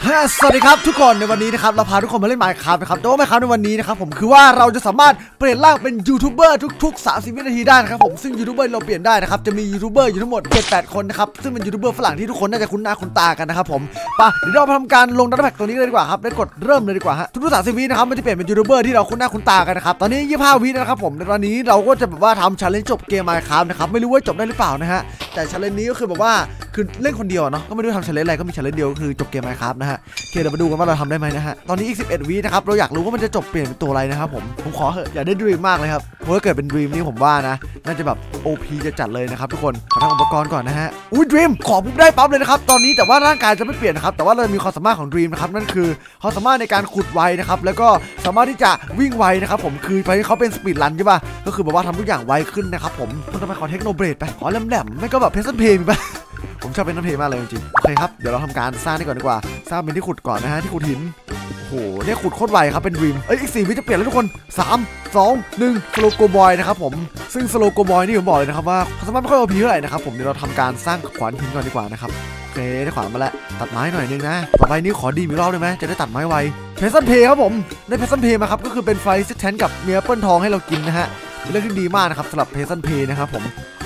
สวัสดีครับทุกคนในวันนี้นะครับเราพาทุกคนมาเล่น Minecraft นะครับแต่ว่า Minecraft ในวันนี้นะครับผมคือว่าเราจะสามารถเปลี่ยนร่างเป็นยูทูบเบอร์ทุกๆ30วินาทีได้นะครับผมซึ่งยูทูบเบอร์เราเปลี่ยนได้นะครับจะมียูทูบเบอร์อยู่ทั้งหมด 7-8 คนนะครับซึ่งเป็นยูทูบเบอร์ฝรั่งที่ทุกคนน่าจะคุ้นหน้าคุ้นตากันนะครับผมป่ะเดี๋ยวเราทำการลงดัตต้าแพ็กตัวนี้เลยดีกว่าครับได้กดเริ่มเลยดีกว่าฮะทุกๆ30วินะครับมันจะเปลี่ยนเป็นยูทูบเบอร์ที่เราคุ้นหน้าคุ้นตากันนะครับตอนนี้25วินะครับผมในวันนี้เราก็จะแบบว่าทำ challenge จบเกม Minecraft นะครับไม่รู้ว่าจบได้หรือเปล่านะฮะแต่ challenge นี้ก็คือแบบว่าคือเล่นคนเดียวเนาะก็ไม่รู้ทำ challenge อะไรก็มี challenge เดียวก็คือจบเกม Minecraft นะฮะโอเคเดี๋ยวมาดูกันว่าเราทำได้ไหมนะฮะตอนนี้อีก11วินะครับเราอยากรู้ว่ามันจะจบเปลี่ยนเป็นตัวอะไรนะครับผมขอเหอะอยากได้ดรีมมากเลยครับเพราะว่าเกิดเป็นดรีมนี่ผมว่านะน่าจะแบบ OP จะจัดเลยนะครับทุกคนขอทำอุปกรณ์ก่อนนะฮะอุ้ยดรีมขอปุ๊บได้ปั๊บเลยนะครับตอนนี้แต่ว่าร่างกายจะไม่เปลี่ยนนะครับแต่ว่าเรามีความสามารถของดรีมนะครับนั่นคือความสามารถในการขุดไวนะครับแล้วก็สามารถที่จะวิ่งไวนะครับผมคือไปที่เขาเป็นสปีดรันใช่ป่ะก็คือแบบว่าทำทุกอย่างไวขึ้นนะครับผมทำไมขอเทคโนเบรดไปขอแหลมๆไม่ก็แบบเพสันเพย์มีป่ะผมชอบเป็นน้ำเพย์มากเลยจริงๆโอเคครับเดี๋ยวเราทำการสร้างนี่ก่อนดีกว่าสร้างเป็นที่ขุดก่อนนะฮะที่ขุดหินโอ้โหเนี่ยขุดโคตรไวครับเป็นดรีมอีก4วิจะเปลี่ยนแล้วทุกคน3 2 1สโลโกบอยนะครับผมซึ่งสโลโกบอยนี่ผมบอกเลยนะครับว่าเขาสามารถไม่ค่อย OP เท่าไหร่นะครับผมเดี๋ยวเราทำการสร้างขวานหินก่อนดีกว่านะครับโอเคได้ขวานมาแล้วตัดไม้หน่อยนึงนะต่อไปนี้ขอดีมีรอบได้ไหมจะได้ตัดไม้ไวเพสันเพย์ครับผมได้เพสันเพย์มาครับก็คือเป็นไฟซิสแทนกับเมียเปิ้ลทองให้เรากินนะฮะเป็นเรื่องที่ดีมากนะครับสำหรับเพสันเพย์นะครับผม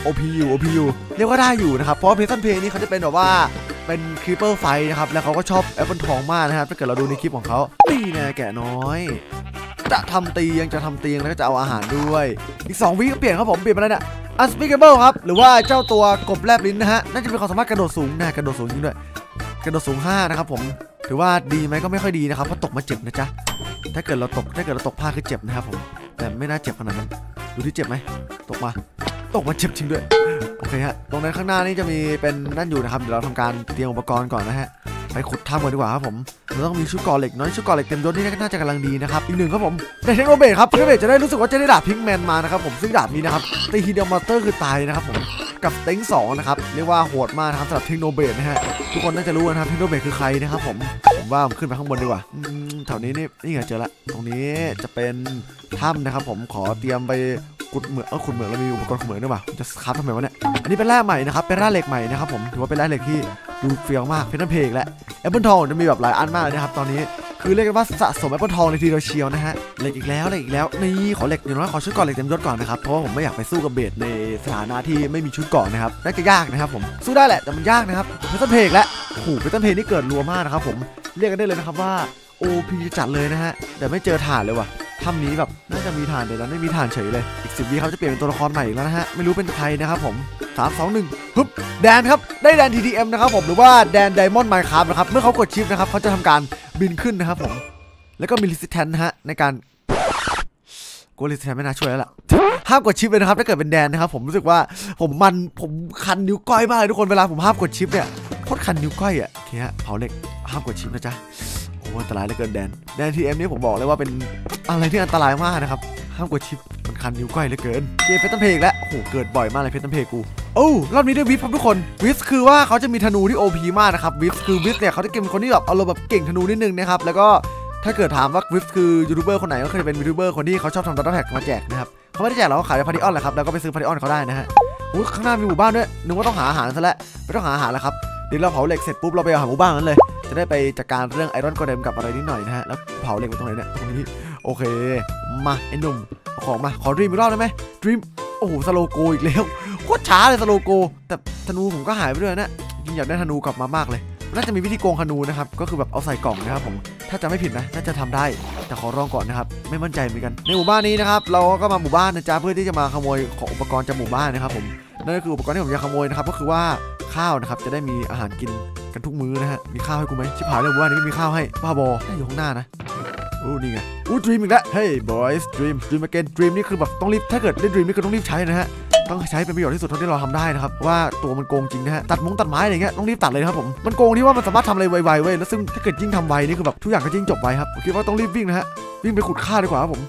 OPU เรียกว่าได้อยู่นะครับเพราะว่าเพสันเพย์นี่เขาจะเป็นแบบว่าเป็นครีปเปอร์ไฟนะครับแล้วเขาก็ชอบแอปเปิลทองมากนะครับถ้าเกิดเราดูในคลิปของเขานี่นะแกะน้อยจะทำเตียงแล้วก็จะเอาอาหารด้วยอีก2วิก็เปลี่ยนครับผมเปลี่ยนไปแล้วเนี่ย Unspeakable ครับหรือว่าเจ้าตัวกบแลบลิ้นนะฮะน่าจะเป็นความสามารถกระโดดสูงนะกระโดดสูงจริงด้วยกระโดดสูง5นะครับผมถือว่าดีไหมก็ไม่ค่อยดีนะครับเพราะตกมาเจ็บนะจ๊ะถ้าเกิดเราตกพลาดคือเจ็บนะครับผมแต่ไม่น่าเจ็บขนาดนั้นดูที่เจ็บไหมตกมาเจ็บจริงด้วยโอเคฮะตรงนั้นข้างหน้านี่จะมีเป็นนั่นอยู่นะครับเดี๋ยวเราทำการเตรียมอุปกรณ์ก่อนนะฮะไปขุดถ้ำกันดีกว่าครับผมเราต้องมีชุดก่อเหล็กน้อยชุดก่อเหล็กเต็มยศนี่น่าจะกำลังดีนะครับอีกหนึ่งครับผมในเทคโนเบรครับเทคโนเบรจะได้รู้สึกว่าจะได้ดาบพิงแมนมานะครับผมซึ่งดาบนี้นะครับตีทีเดียวมอนสเตอร์คือตายนะครับผมกับเต็ง2นะครับเรียกว่าโหดมากนะครับสำหรับเทคโนเบรนะฮะทุกคนน่าจะรู้นะครับเทคโนเบรคือใครนะครับผมว่าผมขึ้นไปข้างบนดีกว่าแถวนี้นี่ไงเจอละตรงนี้จะเป็นถ้ำนะครับผมขอเตรียมไปขุดเหมืองขุดเหมืองเรามีอุปกรณ์ขุดเหมืองด้วยป่ะจะคับทำไมวะเนี่ยอันนี้เป็นแร่ใหม่นะครับเป็นแร่เหล็กใหม่นะครับผมถือว่าเป็นแร่เหล็กที่ดูเฟี้ยวมากเพชรเพกและแอปเปิลทองจะมีแบบหลายอันมากเลยนะครับตอนนี้คือเรียกว่าสะสมแอปเปิลทองในทีเดียวเชียวนะฮะเหล็กอีกแล้วนี่ขอเหล็กอย่างน้อยขอชุดก่อนเหล็กเต็มยศก่อนนะครับเพราะว่าผมไม่อยากไปสู้กับเบสในสถานะที่ไม่มีชุดก่อนนะครับน่าจะยากนะครับผมสู้ได้แหละแต่มันยากนะครับเพชรเพกและโอ้โหเพชรเพกนี่เกิดรัวมากนะครับผมเรียกกันได้เลยนะครับว่า OP จัดเลยนะฮะแต่ไม่เจอถ่านเลยว่ะถ้ำนี้แบบน่าจะมีฐานเดี๋ยวนั้นไม่มีฐานเฉยเลยอีก10วิเขาจะเปลี่ยนเป็นตัวละครใหม่อีกแล้วนะฮะไม่รู้เป็นใครนะครับผม3 2 1ฮึบแดนครับได้แดน TTM นะครับผมหรือว่าแดน Diamond Minecraft นะครับเมื่อเขากดชิปนะครับเขาจะทำการบินขึ้นนะครับผมแล้วก็มี Resistance นะฮะในการกู Resistance ไม่น่าช่วยแล้วล่ะห้ามกดชิปเลยนะครับถ้าเกิดเป็นแดนนะครับผมรู้สึกว่าผมคันนิ้วก้อยมากเลยทุกคนเวลาผมห้ามกดชิปเนี่ยโคตรคันนิ้วก้อยอ่ะโอเคฮะเผาเหล็กห้ามกดชิปนะจ๊ะอันตรายเหลือเกินแดน TM นี่ผมบอกเลยว่าเป็นอะไรที่อันตรายมากนะครับห้ามกดชิปมันคันนิ้วก้อยเหลือเกินเกมเพชรเพกแล้วโอ้โหเกิดบ่อยมากเลยเพชรเพกกูโอ้รอบนี้ได้วิฟครับทุกคนวิฟคือว่าเขาจะมีธนูที่ OP มากนะครับวิฟเนี่ยเขาจะเป็นคนที่แบบเอาเราแบบเก่งธนูนิดนึงนะครับแล้วก็ถ้าเกิดถามว่าวิฟคือยูทูบเบอร์คนไหนก็เคยเป็นยูทูบเบอร์คนที่เขาชอบทำดัตต้าแพ็กมาแจกนะครับเขาไม่ได้แจกเราขายในพาริออนแหละครับแล้วก็ไปซื้อพาริออนเขาได้นะฮะข้างหน้ามีหมู่บ้านด้วยนึกว่าต้องหาอาหารซะแล้วไม่ต้องหาอาหารแล้วครับเดี๋ยวเราเผาเหล็กเสร็จปุ๊บเราไปหาหมู่บ้านนั้นเลยจะได้ไปจัดการเรื่องไอรอนโกเลมกับอะไรนิดหน่อยนะฮะแล้วเผาเหล็กไปตรงไหนเนี่ยตรงนี้โอเคมาไอ้หนุ่มของมาขอดรีมอีกรอบได้ไหมดรีมโอ้โหสโลโกอีกแล้วโคตรช้าเลยสโลโกแต่ธนูผมก็หายไปด้วยนะจริงอยากได้ธนูกลับมามากเลยน่าจะมีวิธีโกงธนูนะครับก็คือแบบเอาใส่กล่องนะครับผมถ้าจะไม่ผิดนะน่าจะทำได้แต่ขอลองก่อนนะครับไม่มั่นใจเหมือนกันในหมู่บ้านนี้นะครับเราก็มาหมู่บ้านนะจ๊ะเพื่อที่จะมาขโมยของอุปกรณ์จากหมู่บ้านนะครับผมนั่นก็คืออุปกรณ์ที่ผมจะขโมยนะครับก็คือว่าข้าวนะครับจะได้มีอาหารกินกันทุกมื้อนะฮะมีข้าวให้กูไหมชิบหายเลยว่านี่ไม่มีข้าวให้บ้าบออยู่ข้างหน้านะนี่ไงดรีมอีกแล้วเฮ้ยบอยส์ดรีมagain ดรีมนี่คือแบบต้องรีบถ้าเกิดได้ดรีมนี่คือต้องรีบใช้นะฮะต้องใช้เป็นประโยชน์ที่สุดเท่าที่เราทำได้นะครับว่าตัวมันโกงจริงนะฮะตัดไม้อะไรเงี้ยต้องรีบตัดเลยครับผมมันโกงที่ว่ามันสามารถทำอะไรไวๆเว้ยแล้วซึ่งถ้าเกิดยิ่งทำไวนี่คือแบบทุกอย่างก็ยิ่งจบไวครับคิดว่าต้องรีบวิ่งนะฮะวิ่งไปขุดข้าวดีกว่าครับผม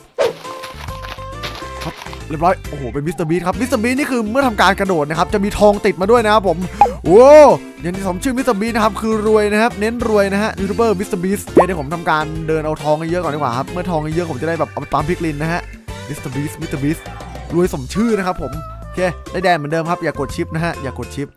เรียบร้อยโอ้โหเป็นมิสเตอร์บีทครับมิสเตอร์บีทนี่คือเมื่อทำการกระโดดนะครับจะมีทองติดมาด้วยนะครับผมโอ้อย่างที่สมชื่อมิสเตอร์บีทนะครับคือรวยนะครับเน้นรวยนะฮะยูทูบเบอร์มิสเตอร์บีทเดี๋ยวผมทำการเดินเอาทองเยอะก่อนดีกว่าครับเมื่อทองเยอะผมจะได้แบบเอาไปปั๊มพิกลินนะฮะมิสเตอร์บีทรวยสมชื่อนะครับผมโอเคได้แดนเหมือนเดิมครับอย่ากดชิปนะฮะอย่ากดชิป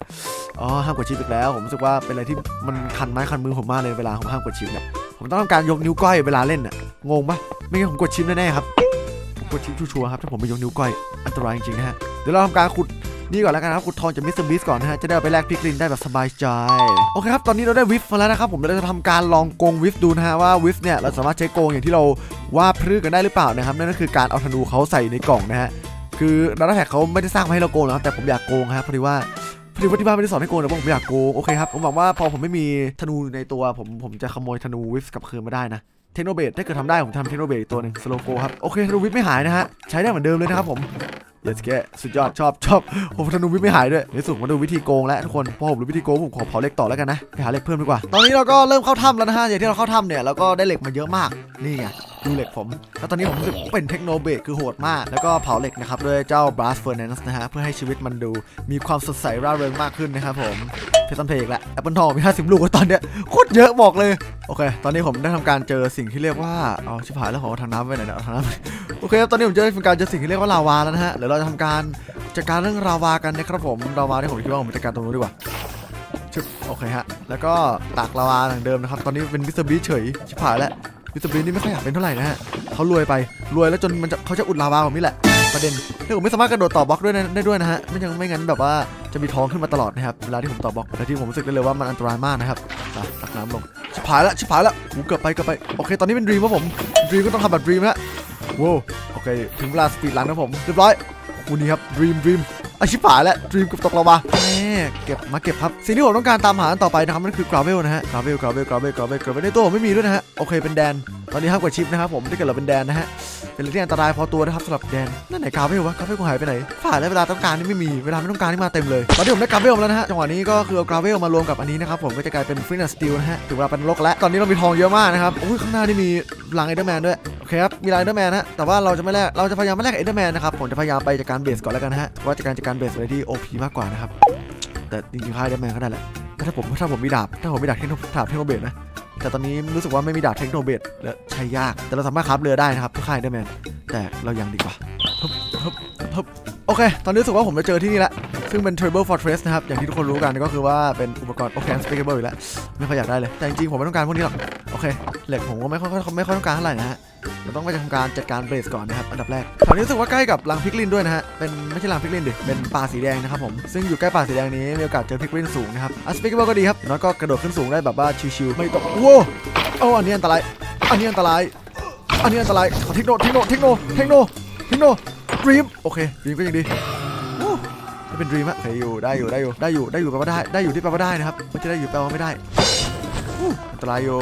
อ๋อห้ามกดชิปอีกแล้วผมรู้สึกว่าเป็นอะไรที่มันคันไม้คันมือผมมากเลยเวลาผมห้ามกดชิปเนี่ยผมต้องทำการยกนิ้วก้อยเวลาเล่นน่ะงงปะไม่งั้นผมกดชิปแน่ๆครับผมกดชิปชัวร์ครับถ้าผมไม่ยกนิ้วก้อยอันตรายจริงๆนะฮะเดี๋ยวเราทำการขุดนี่ก่อนแล้วกันครับขุดทองจากมิสเตอร์บีสก่อนนะฮะจะได้เอาไปแลกพิกลินได้แบบสบายใจโอเคครับตอนนี้เราได้วิฟมาแล้วนะครับผมเราจะทำการลองโกงวิฟดูนะฮะว่าวิฟเนี่ยเราสามารถใช้โกงอย่างที่เราว่าพฤกันได้หรือเปล่านะครับนั่นก็คือการเอาธนูเขาใส่ในกล่องนะฮะคือดาร์แท็กเขาไม่ได้สร้างมาให้เราโกงนะแต่ผมอยากโกงครับพอดีว่าที่บ้านไม่ได้สอนให้โกงแต่ผมอยากโกงโอเคครับผมหวังว่าพอผมไม่มีธนูในตัวผมจะขโมยธนูวิฟกลับคืนมาได้นะเทคโนเบตถ้าเกิดทำได้ผมทำเทคโนเบตตัวหนึ่งสโลโกครับโอเคธนูวิฟไม่หายนะฮะใช้ได้เหมือนเดิมเลยนะครับผมLet's get สุดยอดชอบผมธนูวิฟไม่หายด้วยเดี๋ยวสุดมาดูวิธีโกงแล้วทุกคนพอผมรู้วิธีโกงผมขอเผาเหล็กต่อแล้วกันนะไปหาเหล็กเพิ่มดีกว่าตอนนี้เราก็เริ่มเข้าถ้ำแล้วนะฮะอย่างที่เราเข้าถ้ำเนี่ยเราก็ได้เหล็กมาเยอะมากนี่ไงดูเหล็กผมแล้วตอนนี้ผมรู้สึกเป็นเทคโนเบตคือโหดมากแล้วก็เผาเหล็กนะครับด้วยเจ้า Blast Furnace นะฮะเพื่อให้ชีวิตมันดูมีความสดใสร่าเริงมากขึ้นนะครับผมเพชรตันเพกแล้วแอปเปิลทองมี50 ลูกตอนเนี้ยโคตรเยอะบอกเลยโอเคตอนนี้ผมได้ทำการเจอสิ่งที่เรียกว่าเอาชิบหายแล้วผมเอาทางน้ำไปไหนเนี่ยเอาทางน้ำโอเคตอนนี้ผมเจอสิ่งที่เรียกว่าลาวาแล้วนะฮะเดี๋ยวเราจะทำการจัดการเรื่องลาวากันนะครับผมลาวาที่ผมคิดว่าผมจัดการตรงนู้นดีกว่าชึบโอเคฮะแล้วก็ตักลาวาอย่างเดิมนะครับตอนนี้เป็นมิสเตอร์บีเฉยชิบหายแล้วมิสเตอร์บีนี่ไม่ค่อยอยากเป็นเท่าไหร่นะฮะเขารวยแล้วจนเขาจะอุดลาวาผมนี่แหละประเด็นที่ผมไม่สามารถกระโดดต่อบล็อกได้ด้วยนะฮะไม่งั้นแบบว่าจะมีท้องขึ้นมาตลอดนะครับเวลาที่ผมต่อบล็อกแต่ที่ผมรู้สึกได้เลยว่ามันอันตรายมากนะครับตักน้ำลงชิบหายแล้วกูเกือบไปโอเคตอนนี้เป็นดรีมว่าผมดรีมก็ต้องทำแบบดรีมฮะว้าวโอเคถึงเวลาสปีดรันนะผมเรียบร้อยคู่นี้ครับดรีมชิบหายแล้วดรีมกับตกลาวาเก็บครับสิ่งที่ผมต้องการตามหาต่อไปนะครับนั่นคือกราเวลนะฮะกราเวลในตัวผมไม่มีด้วยนะฮะโอเคเป็นแดนตอนนี้ห้ามกดชิปนะครับผมถ้าเกิดเราเป็นแดนนะฮะเป็นเรื่องที่อันตรายพอตัวนะครับสำหรับแดนนั่นไหนกราเวลกูหายไปไหนฝ่ายแล้วเวลาต้องการนี่ไม่มีเวลาไม่ต้องการนี่มาเต็มเลยตอนที่ผมได้กราเวลแล้วนะฮะจังหวะนี้ก็คือเอากราเวลมารวมกับอันนี้นะครับผมก็จะกลายเป็นฟรีนสตีลนะฮะถึงเวลาเป็นโลกแล้วตอนนี้เรามีทองเยอะมากนะครับอุ้ยข้างหน้านี่มีลังเอเดอร์แมนด้วยโอเคครับมีลังเอเดอร์แมนนะแต่ว่าเราจะพยายามไม่แลกเอเดอร์แมนนะครับผมจะพยายามไปจัดการเบสก่อนแล้วกันนะฮะว่าจัดการเบสอะไรที่โอพีมากกว่านะครับแต่จริงๆค่ายเอเดอร์แมนก็ได้แหละถ้าผมมีดาบเทคโนเบสนะแต่ตอนนี้รู้สึกว่าไม่มีดาบเทคโนเบสและใช้ยากแต่เราสามารถคราฟเรือได้นะครับทุกค่ายเอเดอร์แมนแต่เรายังดีกว่าโอเคตอนนี้รู้สึกว่าผมจะเจอที่นี่แล้วซึ่งเป็น Terrible Fortress นะครับอย่างที่ทุกคนรู้กันก็คือว่าเป็นอุปกรณ์ Unspeakable อีกแล้วไม่ค่อยอยากได้เลยแต่จริงๆผมไม่ต้องการพวกนี้หรอกโอเคเหล็กผมก็ไม่ค่อยต้องการเท่าไหร่นะฮะเราต้องไปทำการจัดการเบสก่อนนะครับอันดับแรกตอนนี้รู้สึกว่าใกล้กับรังพิกลินด้วยนะฮะเป็นไม่ใช่รังพิกลินดิเป็นป่าสีแดงนะครับผมซึ่งอยู่ใกล้ป่าสีแดงนี้มีโอกาสเจอพิกลินสูงนะครับ Unspeakable ก็ดีครับน้อยก็กระโดดขึ้นสูงได้แบบว่าชิวๆไม่ตกโว้โอ้อันนี้อันตรายขอเทคโนดรีมโอเคดรีมก็ยังดีไม่เป็นดรีมอะโอเคได้อยู่แปลว่าได้อยู่ที่แปลว่าได้นะครับไม่ใช่ได้อยู่แปลว่าไม่ได้อันตรายอยู่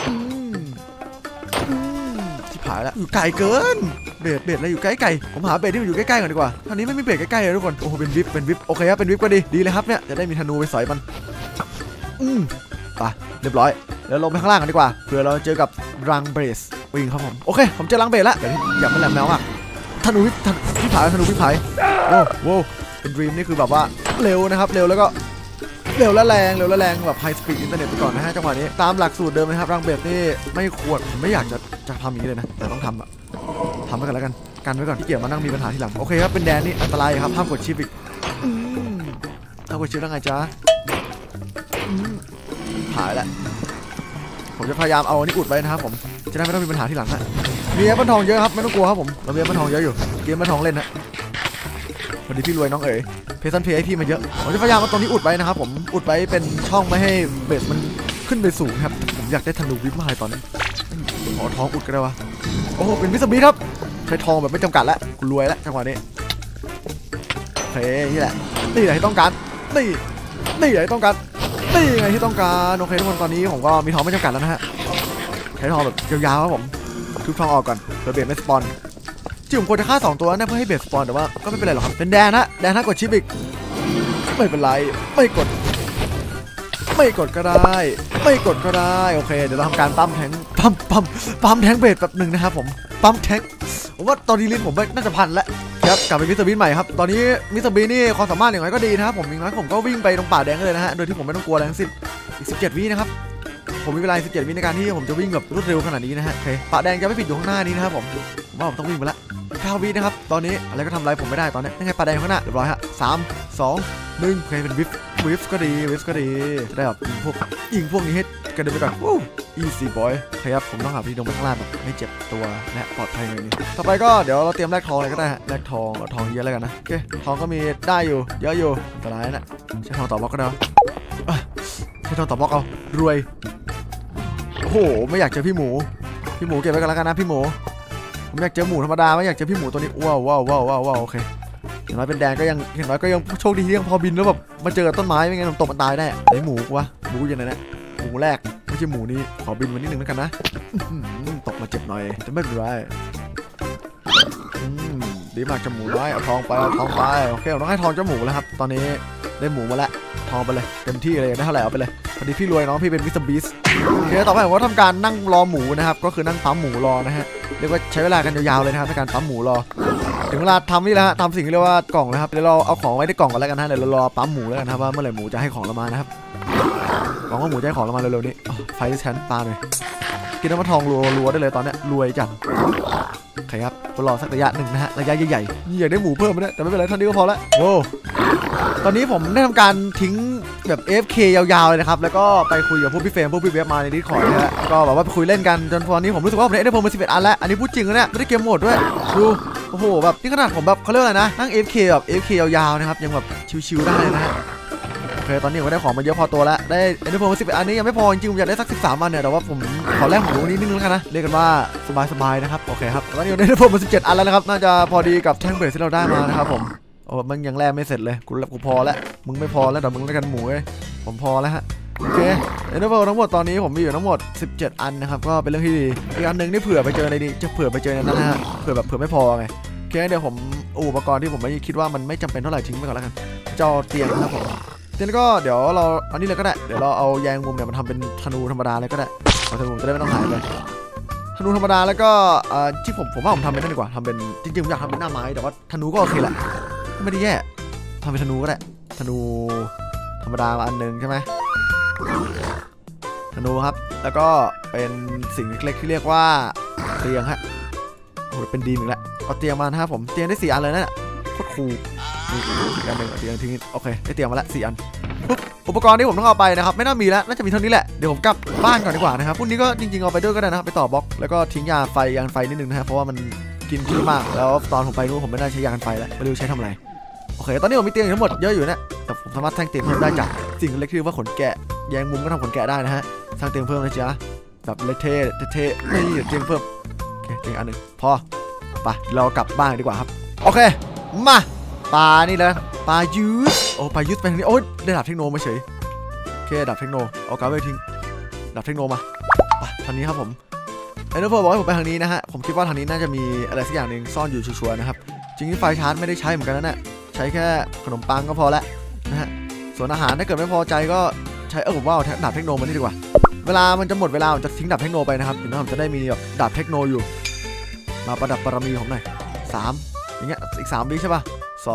ที่ผายแล้วอยู่ไกลเกินเบสอะไรอยู่ใกล้ผมหาเบสที่มันอยู่ใกล้ๆก่อนดีกว่าตอนนี้ไม่มีเบสใกล้ๆเลยทุกคนโอ้โหเป็นวิปโอเคครับเป็นวิปก็ดีเลยครับเนี่ยจะได้มีธนูไปสอยมันไปเรียบร้อยแล้วลงไปข้างล่างกันดีกว่าเผื่อเราเจอกับรังเบสวิ่งครับผมโอเคผมเจอรังเบสแล้วอย่ามาแหลมแมวมากธนูพี่ผายโว้เป็นดรีมนี่คือแบบว่าเร็วนะครับเร็วแล้วก็เร็วและแรงแบบไฮสปีดอินเทอร์เน็ตไปก่อนนะฮะจังหวะนี้ตามหลักสูตรเดิมนะครับรังเบสนี่ไม่ควรไม่อยากจะทำอย่างนี้เลยนะแต่ต้องทำไปก่อนแล้วกันไว้ก่อนที่เกี่ยวมานั่งมีปัญหาทีหลังโอเคครับเป็นแดนนี่อันตรายครับห้ามกดชิปอีกห้ามกดชิปได้ไงจ๊ะหายแล้วผมจะพยายามเอาอันนี้อุดไว้นะครับผมจะได้ไม่ต้องมีปัญหาทีหลังฮะมีแอปเปิลทองเยอะครับไม่ต้องกลัวครับผมเรามีแอปเปิลทองเยอะอยู่เกมแอปเปิลทองเล่นนะวันนี้พี่รวยน้องเอ๋ยเพซันเพย์ให้พี่มาเยอะผมจะพยายามเอาตรงนี้อุดไว้นะครับผมอุดไว้เป็นช่องไม่ให้เบสมันขึ้นไปสูงครับผมอยากได้ธนูวิปมาให้ตอนนี้ขอทองอุดก็ได้วะโอ้เป็นมิสบีครับใช้ทองแบบไม่จำกัดแล้วกูรวยแล้วจังหวะนี้โอเคนี่แหละนี่แหละที่ต้องการนี่แหละที่ต้องการนี่ไงที่ต้องการโอเคทุกคนตอนนี้ผมก็มีทองไม่จำกัดแล้วนะฮะใช้ทองแบบยาวๆครับผมทุบทองออกก่อนเพื่อเบสไม่สปอนที่ผมควรจะฆ่า2ตัวนะเพื่อให้เบสสปอนแต่ว่าก็ไม่เป็นไรหรอกครับเป็นแดนถ้ากดชิปอีกไม่เป็นไรไม่กดก็ได้โอเคเดี๋ยวเราทำการปั๊มแทงเบสแบบหนึ่งนะครับผมปั๊มแทงผมว่าตอนนี้ลิ้นผมน่าจะพันแล้วครับกลับไปมิสเตอร์บีนใหม่ครับตอนนี้มิสเตอร์บีนนี่ความสามารถอย่างไรก็ดีนะครับผมอย่างน้อยผมก็วิ่งไปตรงป่าแดงเลยนะฮะโดยที่ผมไม่ต้องกลัวอะไรทั้งสิ้นอีก17 วินะครับผมมีเวลา17 วิในการที่ผมจะวิ่งแบบรวดเร็วขนาดนี้นะฮะโอเคป่าแดงจะไม่ผิดอยู่ข้างหน้านี้นะครับผมว่าผมต้องวิ่งไปละ9 วินะครับตอนนี้อะไรก็ทำอะไรผมไม่ได้ตอนนี้ยังไงป่าแดงข้างหน้าเรียบร้อยฮะ3 2 1โอเคเป็นวิฟก็ดีได้แบบยิงพวกนี้ให้กระเด็นไปก่อนeasy boy ครับผมต้องหาพี่ลงไปข้างล่างแบบไม่เจ็บตัวและปลอดภัยเลยนี่ต่อไปก็เดี๋ยวเราเตรียมแลกทองเลยก็ได้ฮะแลกทองเยอะแล้วกันนะโอเคทองก็มีได้อยู่เยอะอยู่อันตรายนะใช้ทองต่อบล็อกก็ได้ใช้ทองต่อบล็อกเอารวยโอ้โหไม่อยากเจอพี่หมูเก็บไว้กันแล้วกันนะพี่หมูผมอยากเจอหมูธรรมดาไม่อยากเจอพี่หมูตัวนี้ว้าวโอเคอย่างน้อยเป็นแดงก็ยังโชคดีที่ยังพอบินแล้วแบบมาเจอต้นไม้ไม่งั้นผมตกมันตายแน่ไหนหมูวะหมูอยู่ไหนเนี่ยหมูแรกไม่ใช่หมูนี้ขอบินมานิดนึงแล้วกันนะตกมาเจ็บหน่อยแต่ไม่เป็นไรดีมากจะหมูน้อยเอาทองไปโอเคเราต้องให้ทองเจ้าหมูแล้วครับตอนนี้ได้หมูมาแล้วทองไปเลยเต็มที่เลยได้เท่าไหร่เอาไปเลยพอดีพี่รวยน้องพี่เป็นมิสเตอร์บีสโอเคต่อไปผมก็ทำการนั่งรอหมูนะครับก็คือนั่งปั๊มหมูรอนะฮะเรียกว่าใช้เวลากันยาวๆเลยนะครับในการปั๊มหมูรอถึงเวลาทำนี่แล้วฮะทำสิ่งที่เรียกว่ากล่องนะครับเดี๋ยวเราเอาของไว้ในกล่องกันแล้วกันนะเดี๋ยวเรารอปั๊มหมูแล้วกันครับว่าเมื่อไหร่หมูจะให้ของเรามานะครับหวังว่าหมูจะให้ของเรามาเร็วๆนี้ไฟแชนปลาหน่อยกินน้ำมันทองรัวได้เลยตอนนี้รวยจัดโอเคครับรอสักระยะหนึ่งนะฮะระยะใหญ่ๆอยากได้หมูเพิ่มไหมเนี่ยแต่ไม่เป็นไรเท่านี้ก็พอละโว้ตอนนี้ผมได้ทำการทิ้งแบบ AFK ยาวๆเลยนะครับแล้วก็ไปคุยกับพวกพี่เฟรมพวกพี่เว็บมาใน Discord นะฮะก็แบบว่าไปคุยเล่นกันจนตอนนี้ผมรู้สึกว่าผมได้เพิ่มมา11 อันแล้วอันนี้พูดจริงนะเนี่ยไม่ได้เกมโหมดด้วยดูโอ้โหแบบนี่ขนาดผมแบบเขาเรียกอะไรนะนั่ง AFK แบบ AFK ยาวๆนะครับยังแบบชิวๆได้นะฮะโอเคตอนนี้ผมได้ของมาเยอะพอตัวแล้วได้เพิ่มมา11 อันนี้ยังไม่พอจริงๆผมอยากได้สัก13 อันเนี่ยแต่ว่าผมขอแลกหมูนิดนึงแล้วกันนะเรียกกันว่าสบายๆนะครับโอเคครับตอนนี้ได้เพิ่มมา17 อันแล้วนะครับน่าจะพอดีกับแท่งเบสที่เราได้มานะครับผมโอ้มันยังแลกไม่เสร็จเลยกูพอแล้วมึงไม่พอแล้วเดี๋ยวมึงแล้วกันหมูเลยผมพอแล้วฮะโอเคเอเนอร์เบิลทั้งหมดตอนนี้ผมมีอยู่ทั้งหมด17 อันนะครับก็เป็นเรื่องที่ดีอีกอันหนึ่งที่เผื่อไปเจอในนี้จะเผื่อไปเจอในนั้นนะฮะเผื่อไม่พอไงโอเคเดี๋ยวผมอุปกรณ์ที่ผมไม่คิดว่ามันไม่จำเป็นเท่าไหร่ทิ้งไปก่อนแล้วกันเจ้าเตียงนะครับผมเตียงก็เดี๋ยวเราอันนี้เลยก็ได้เดี๋ยวเราเอาแยงมุมเนี่ยมันทำเป็นธนูธรรมดาเลยก็ได้ธนูจะได้ไม่ต้องหายเลยธนูธรรมดาแล้วก็ที่ผมว่าผมทำเป็นนั่นดีกว่าทำเป็นจริงๆผมอยากทำเป็นหน้าไม้แต่ว่าธนูก็โอเคแหละไม่ได้แย่ทำเป็นธนูก็ได้ธนูธรรมดาอันหนึ่งใช่ไหมธนูครับแล้วก็เป็นสิ่งเล็กๆที่เรียกว่าเตียงฮะโอ้โหเป็นดีมอีกแล้วเอาเตียงมานะครับผมเตียงได้4 อันเลยนะโคตรคูลอีกอันหนึ่งเตียงทิ้งโอเคได้เตียงมาละ4 อันอุปกรณ์ที่ผมต้องเอาไปนะครับไม่น่ามีแล้วน่าจะมีเท่านี้แหละเดี๋ยวผมกลับบ้านก่อนดีกว่านะครับพวกนี้ก็จริงๆเอาไปด้วยก็ได้นะครับไปต่อบล็อกแล้วก็ทิ้งยาไฟนิดนึงนะครับเพราะว่ามันกินที่มากแล้วตอนผมไปนู้นผมไม่ได้ใช้ยาไฟแล้วไม่รู้ใช้ทำอะไรโอเคตอนนี้ผมมีเตียงทั้งหมดเยอะอยู่นะแต่ผมสามารถสร้างเตียงเพิ่มได้จากสิ่งเล็กที่เรียกว่าขนแกะแยงมุมก็ทำขนแกะได้นะฮะสร้างเตียงเพิ่มนะจ๊ะแบบเท่นี่เตียงเพิ่มโอเคเตียงอันหนึ่งพอไปเรากลับบ้านดีกว่าครับโอเคมาปลานี่เลยปลายูสปลายูสไปทางนี้โอ้ยได้ดับเทคโนมาเฉยโอเคดับเทคโนเอากลับไปทิ้งดับเทคโนมาทางนี้ครับผมไอ้เนอร์เฟิร์บอกให้ผมไปทางนี้นะฮะผมคิดว่าทางนี้น่าจะมีอะไรสักอย่างหนึ่งซ่อนอยู่ชัวร์ๆนะครับจริงที่ไฟชาร์จไม่ได้ใช้เหมือนกันนะเนี่ยใช้แค่ขนมปังก็พอแล้วนะฮะส่วนอาหารถ้าเกิดไม่พอใจก็ใช้ผมว่าดาบเทคโนมานี่ดีกว่าเวลามันจะหมดเวลาผมจะทิ้งดาบเทคโนไปนะครับถึงนั้นผมจะได้มีแบบดาบเทคโนอยู่มาประดับปรมีผมหน่อย3อย่างเงี้ยอีก3 วิใช่ป่ะ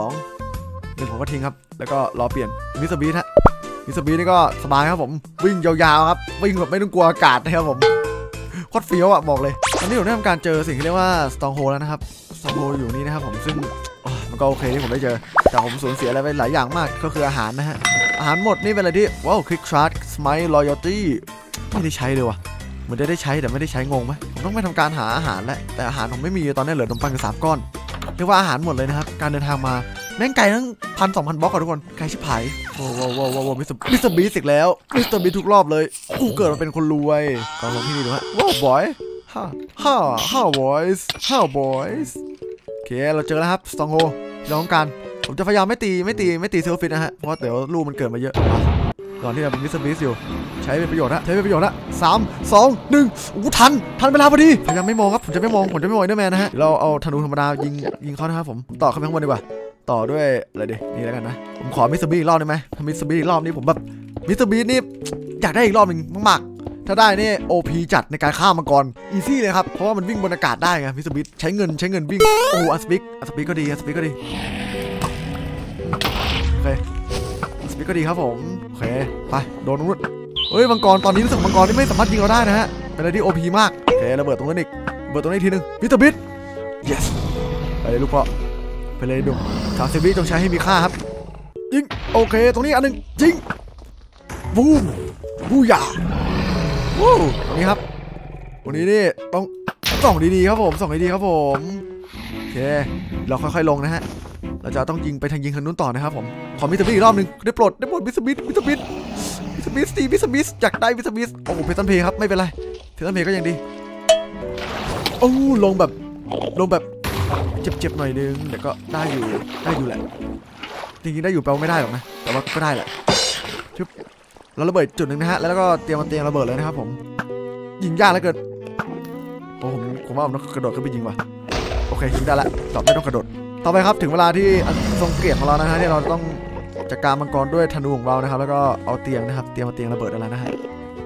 2 1ผมก็ทิ้งครับแล้วก็รอเปลี่ยนมิสเตอร์บีทฮะมิสเตอร์บีทนี่ก็สบายครับผมวิ่งยาวๆครับวิ่งแบบไม่ต้องกลัวอากาศนะครับผมโคตรเฟี้ยวอ่ะบอกเลยตอนนี้ผมได้ทำการเจอสิ่งที่เรียกว่าสตองโฮแล้วนะครับสตองโฮอยู่นี่นะครับผมซึ่งมันก็โอเคที่ผมได้เจอแต่ผมสูญเสียอะไรไปหลายอย่างมากก็คืออาหารนะฮะอาหารหมดนี่เป็นอะไรที่ว้าวคลิกชาร์จสไมล์ลอยตี้ไม่ได้ใช้เลยว่ะเหมือนได้ใช้แต่ไม่ได้ใช้งงไหมผมต้องไปทำการหาอาหารแล้วแต่อาหารผมไม่มีตอนนี้เหลือขนมปังอยู่3 ก้อนเรียกว่าอาหารหมดเลยนะครับการเดินทางมาแม่งไกลทั้ง1,000-2,000 บล็อกก่อนทุกคนไกลชิบหายโว้มิสเตอร์บีสิกแล้วมิสเตอร์บีทุกรอบเลยกูเกิดมาเป็นคนรวยก็ลองที่นี่ดูฮะว้าวบอยhow boys โอเคเราเจอแล้วครับสตองโฮเราต้องการผมจะพยายามไม่ตีเซลฟิตนะฮะเพราะเดี๋ยวลูกมันเกิดมาเยอะก่อนที่จะเป็นมิสเตอร์บีสอยู่ใช้เป็นประโยชน์นะ3 2 1โอ้ทันเวลาพอดีพยายามไม่มองครับผมจะไม่มองเดอร์แมนนะฮะเราเอาธนูธรรมดายิงเขานะครับผมต่อขึ้นไปข้างบนดีกว่าต่อด้วยอะไรดินี่แล้วกันนะผมขอมิสเตอร์บีอีกรอบได้ไหมถ้ามิสเตอร์บีอีกรอบนี้ผมแบบมิสเตอร์บีนี่อยากได้อีกรอบหนึ่งมากๆถ้าได้นี่ OP จัดในการฆ่ามังกรอีซี่เลยครับเพราะว่ามันวิ่งบนอากาศได้ไงมิสเตอร์บีใช้เงินวิ่งโอ้อัสปิกก็ดีโอเคสปิกก็ดีครับผมโอเคไปโดนนู้นเฮ้ยมังกรตอนนี้รู้สึกมังกรนี่ไม่สามารถยิงเราได้นะฮะเป็นอะไรที่ OP มากโอเคระเบิดตรงนั้นอีกระเบิดตรงนี้ทีนึงมิสเตอร์บี yes ไปเลยลูกพ่อไปเลยดู30 วิต้องใช้ให้มีค่าครับยิงโอเคตรงนี้อันนึงยิงบูมบูยาวู้ตรงนี้ครับตรงนี้นี่ต้องส่องดีๆครับผมส่องดีๆครับผมโอเคเราค่อยๆลงนะฮะเราจะต้องยิงไปทางนู้นต่อนะครับผมขอมิสเตอร์บีอีกรอบนึงได้โปรดมิสเตอร์บีอยากได้มิสเตอร์บีโอ้โหเพตันเพย์ครับไม่เป็นไรเพตันเพย์ก็ยังดีโอ้ลงแบบเจ็บๆหน่อยนึงแต่ก็ได้อยู่แหละจริงๆได้อยู่แปลว่าไม่ได้หรอกนะแต่ว่าก็ได้แหละชึบเราระเบิดจุดหนึ่งนะฮะแล้วก็เตรียมระเบิดเลยนะครับผมยิงยากแล้วเกินโอ้ผมว่าผมต้องกระโดดขึ้นไปยิงว่ะโอเคยิงได้แล้วต่อไม่ต้องกระโดดต่อไปครับถึงเวลาที่ทรงเกียรติของเรานะฮะที่เราต้องจัดการมังกรด้วยธนูของเรานะครับแล้วก็เอาเตียงนะครับเตรียมระเบิดอะไรนะฮะ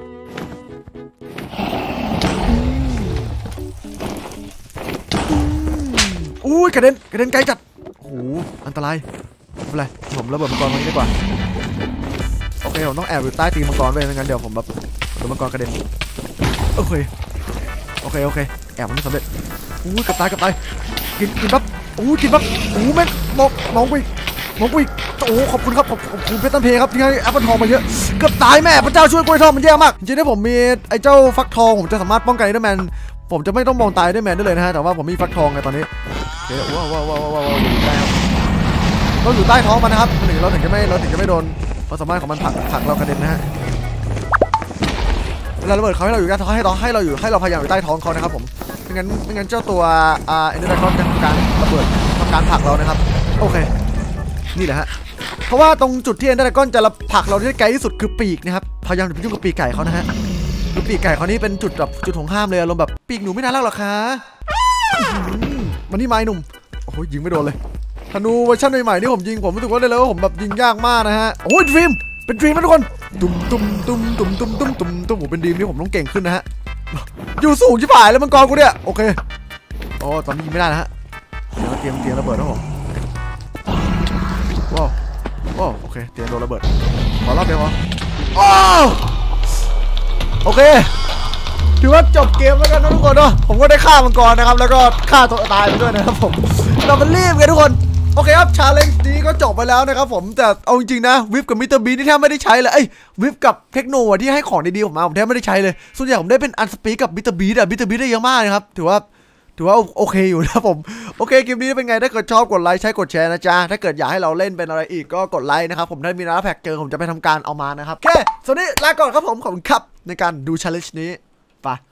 อุ้ยกระเด็นไกลจัดโอ้โหอันตรายไม่เป็นไรผมระเบิดมังกรตรงนี้ดีกว่าโอเคผมต้องแอบอยู่ใต้ตีนมังกรด้วยไม่งั้นเดี๋ยวผมแบบโดนมังกรกระเด็นโอเคแอบมันไม่สำเร็จอุ้ยกับตายกินปั๊บกินปั๊บแม่งมองไปโอ้ขอบคุณครับขอบคุณเพชรตันเพครับที่ให้แอปเปิลทองมาเยอะเกือบตายแม่พระเจ้าช่วยกล้วยทองมันแย่มากจริงๆถ้าผมมีไอ้เจ้าฟักทองผมจะสามารถป้องกันไอ้เดอร์แมนผมจะไม่ต้องมองตายไอ้เดอร์แมนได้เลยนะฮะแต่ว่าผมมีฟักทองไงตอนนี้โอเคว้าวเราอยู่ใต้ท้องมันนะครับเราถึงจะไม่โดนความสามารถของมันผลักเรากระเด็นนะฮะเวลาระเบิดเขาให้เราอยู่ใต้ท้องให้เราพยายามอยู่ใต้ท้องเขานะครับผมไม่งั้นเจ้าตัวเอ็นเดอร์ดากอนจะทำการระเบิดทำการผลักเรานะครับโอเคนี่แหละฮะเพราะว่าตรงจุดที่เอ็นเดอร์ดากอนจะผลักเราที่ไกลที่สุดคือปีกนะครับพยายามอย่าไปยุ่งกับปีกไก่เขานะฮะคือปีกไก่เขานี่เป็นจุดของห้ามเลยอารมณ์แบบปีกหนูไม่น่ารักหรอกคะมันนี่ไม้หนุ่มโอ้โหยิงไม่โดนเลยธนูเวอร์ชันใหม่ๆที่ผมยิงผมรู้สึกว่าได้เลยว่าผมแบบยิงยากมากนะฮะโอ้ยเป็นดรีมนะทุกคนตุ้มผมเป็นดรีมที่ผมต้องเก่งขึ้นนะฮะอยู่สูงชิบหายแล้วมังกรกูเนี่ยโอเคโอ้ตอนนี้ยิงไม่ได้นะฮะเตรียมระเบิดนะผมว้าวโอเคเตรียมโดนระเบิดขอรอบเดียวพอโอเคถือว่าจบเกมแล้วกันนะทุกคนเนาะผมก็ได้ฆ่ามังกรนะครับแล้วก็ฆ่าตัวตายไปด้วยนะครับผมเรามันรีบกันทุกคนโอเคครับชาเลนจ์นี้ก็จบไปแล้วนะครับผมแต่เอาจริงๆนะวิปกับมิสเตอร์บีนี่แทบไม่ได้ใช้เลยวิปกับเทคโนที่ให้ของดีๆผมมาผมแทบไม่ได้ใช้เลยส่วนใหญ่ผมได้เป็นอันสปีกกับมิสเตอร์บีได้เยอะมากนะครับถือว่าโอเคอยู่นะผมโอเคคลิปนี้เป็นไงถ้าเกิดชอบกดไลค์ใช้กดแชร์นะจ๊ะถ้าเกิดอยากให้เราเล่นเป็นอะไรอีกก็กดไลค์นะครับผมถ้ามีน้าแพ็กเจอผมจะไปทำการเอามานะครับโอเคสวัสดีลาก่อนครับผมขอบคุณครับในการดูชาเลนจ์นี้ไป